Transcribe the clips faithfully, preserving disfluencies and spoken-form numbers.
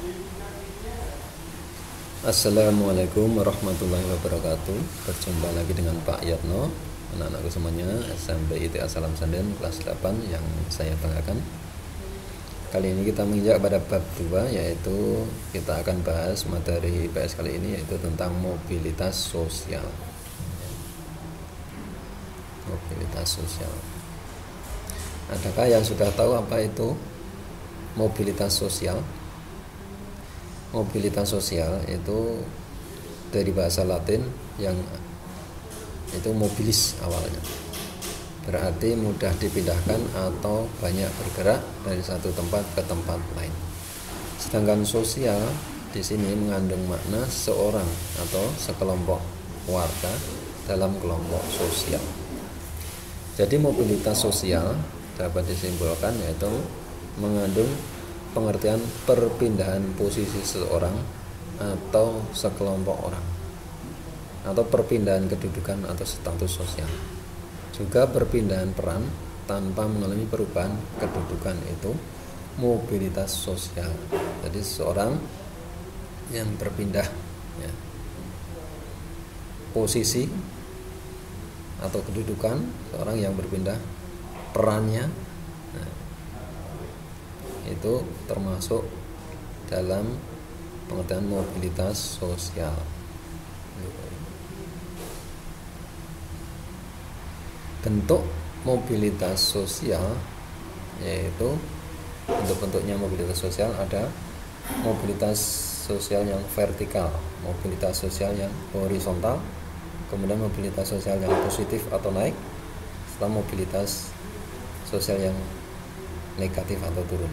Assalamualaikum warahmatullahi wabarakatuh. Berjumpa lagi dengan Pak Yatno, anak-anakku semuanya S M P I T A Salam Sanden kelas delapan yang saya banggakan. Kali ini kita menginjak pada bab dua, yaitu kita akan bahas materi P S kali ini, yaitu tentang mobilitas sosial. Mobilitas sosial. Adakah yang sudah tahu apa itu mobilitas sosial? Mobilitas sosial itu dari bahasa Latin yang itu mobilis awalnya, berarti mudah dipindahkan atau banyak bergerak dari satu tempat ke tempat lain. Sedangkan sosial di sini mengandung makna seorang atau sekelompok warga dalam kelompok sosial. Jadi mobilitas sosial dapat disimpulkan yaitu mengandung pengertian perpindahan posisi seseorang atau sekelompok orang, atau perpindahan kedudukan atau status sosial. Juga perpindahan peran tanpa mengalami perubahan kedudukan, itu mobilitas sosial. Jadi seseorang yang berpindah ya, posisi atau kedudukan, seorang yang berpindah perannya, nah, itu termasuk dalam pengertian mobilitas sosial. Bentuk mobilitas sosial yaitu bentuk-bentuknya mobilitas sosial ada mobilitas sosial yang vertikal, mobilitas sosial yang horizontal, kemudian mobilitas sosial yang positif atau naik, setelah mobilitas sosial yang negatif atau turun.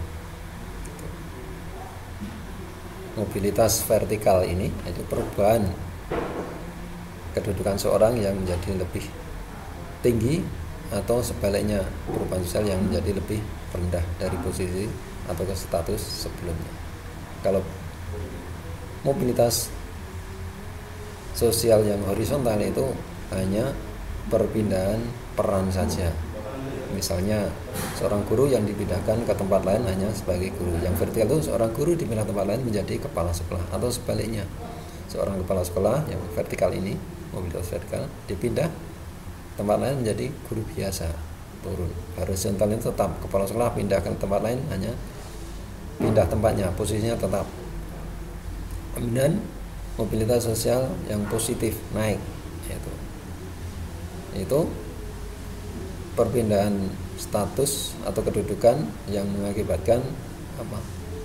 Mobilitas vertikal ini itu perubahan kedudukan seorang yang menjadi lebih tinggi, atau sebaliknya perubahan sosial yang menjadi lebih rendah dari posisi atau ke status sebelumnya. Kalau mobilitas sosial yang horizontal itu hanya perpindahan peran saja. Misalnya seorang guru yang dipindahkan ke tempat lain hanya sebagai guru. Yang vertikal itu seorang guru dipindah tempat lain menjadi kepala sekolah, atau sebaliknya seorang kepala sekolah yang vertikal ini, mobilitas vertikal, dipindah tempat lain menjadi guru biasa, turun. Horizontal itu tetap kepala sekolah pindah ke tempat lain, hanya pindah tempatnya, posisinya tetap. Kemudian mobilitas sosial yang positif, naik, yaitu itu perpindahan status atau kedudukan yang mengakibatkan apa?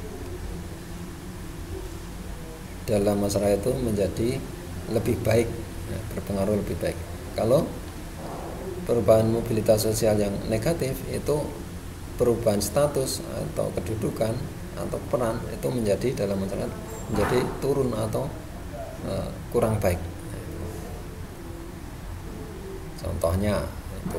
Dalam masyarakat itu menjadi lebih baik, ya, berpengaruh lebih baik. Kalau perubahan mobilitas sosial yang negatif itu perubahan status atau kedudukan atau peran itu menjadi dalam masyarakat menjadi turun atau uh, kurang baik. Contohnya itu.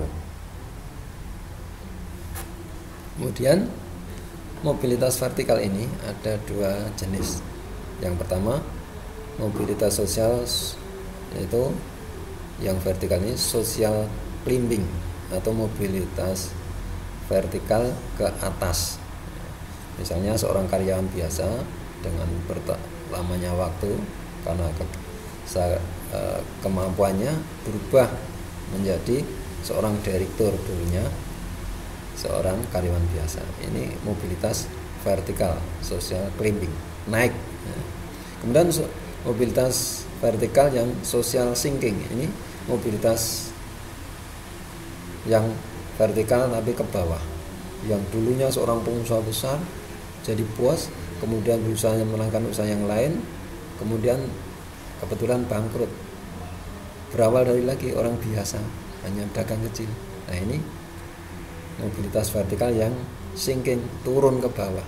Kemudian mobilitas vertikal ini ada dua jenis. Yang pertama, mobilitas sosial yaitu yang vertikal ini social climbing atau mobilitas vertikal ke atas. Misalnya seorang karyawan biasa dengan berlamanya waktu karena ke, se, e, kemampuannya berubah menjadi seorang direktur, dulunya seorang karyawan biasa. Ini mobilitas vertikal, social climbing, naik. Kemudian mobilitas vertikal yang social sinking, ini mobilitas yang vertikal tapi ke bawah. Yang dulunya seorang pengusaha besar jadi bos, kemudian berusaha menangkan usaha yang lain, kemudian kebetulan bangkrut. Berawal dari lagi orang biasa, hanya dagang kecil. Nah, ini mobilitas vertikal yang sinking, turun ke bawah.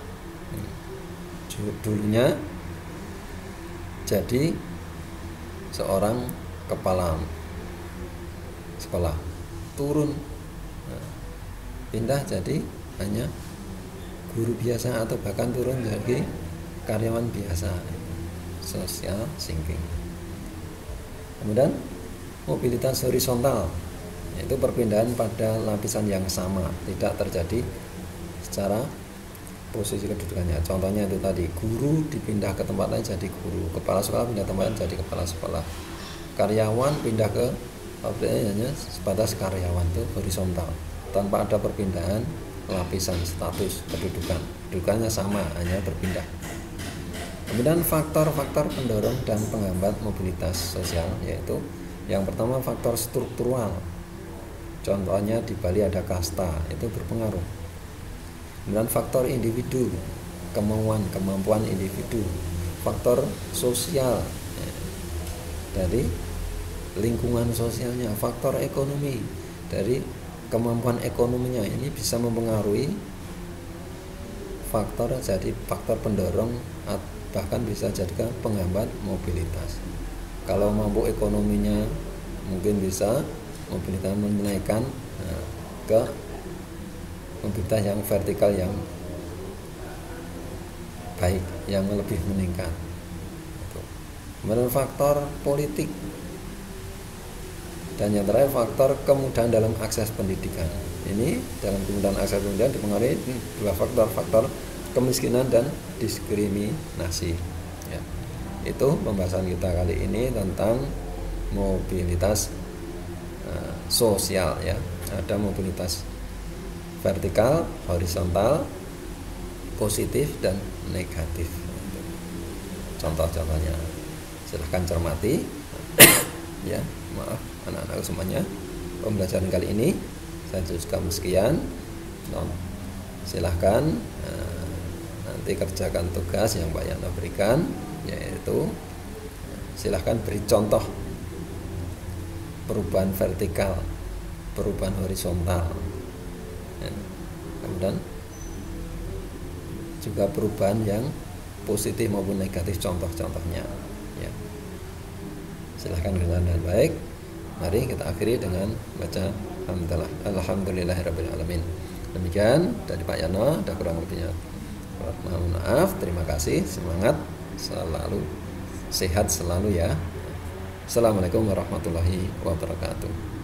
Dulunya jadi seorang kepala sekolah, turun, nah, pindah jadi hanya guru biasa, atau bahkan turun jadi karyawan biasa, social sinking. Kemudian mobilitas horizontal, yaitu perpindahan pada lapisan yang sama, tidak terjadi secara posisi kedudukannya. Contohnya itu tadi, guru dipindah ke tempat lain jadi guru, kepala sekolah pindah tempat lain jadi kepala sekolah, karyawan pindah ke pabriknya hanya sebatas karyawan, itu horizontal, tanpa ada perpindahan lapisan status kedudukan, kedudukannya sama, hanya berpindah. Kemudian faktor-faktor pendorong dan penghambat mobilitas sosial, yaitu yang pertama faktor struktural. Contohnya di Bali ada kasta, itu berpengaruh. Kemudian faktor individu, kemauan, kemampuan individu. Faktor sosial, dari lingkungan sosialnya. Faktor ekonomi, dari kemampuan ekonominya. Ini bisa mempengaruhi faktor, jadi faktor pendorong, bahkan bisa jadi penghambat mobilitas. Kalau mampu ekonominya, mungkin bisa mobilitas menaikkan nah, ke mobilitas yang vertikal yang baik, yang lebih meningkat. Kemudian faktor politik, dan yang terakhir faktor kemudahan dalam akses pendidikan. Ini dalam kemudahan akses pendidikan dipengaruhi dua faktor, faktor kemiskinan dan diskriminasi. Ya. Itu pembahasan kita kali ini tentang mobilitas uh, sosial. Ya, ada mobilitas vertikal, horizontal, positif dan negatif. Contoh-contohnya silahkan cermati. Ya, maaf anak-anak semuanya, pembelajaran kali ini saya cukupkan sekian. Non, silahkan eh, nanti kerjakan tugas yang Pak Yana berikan, yaitu silahkan beri contoh perubahan vertikal, perubahan horizontal, ya. Kemudian juga perubahan yang positif maupun negatif, contoh-contohnya. Ya. Silahkan kerjakan dengan baik. Mari kita akhiri dengan baca alhamdulillah, alhamdulillahirabbil alamin. Demikian dari Pak Yana, ada kurang lebihnya mohon maaf. Terima kasih, semangat selalu, sehat selalu ya. Assalamualaikum warahmatullahi wabarakatuh.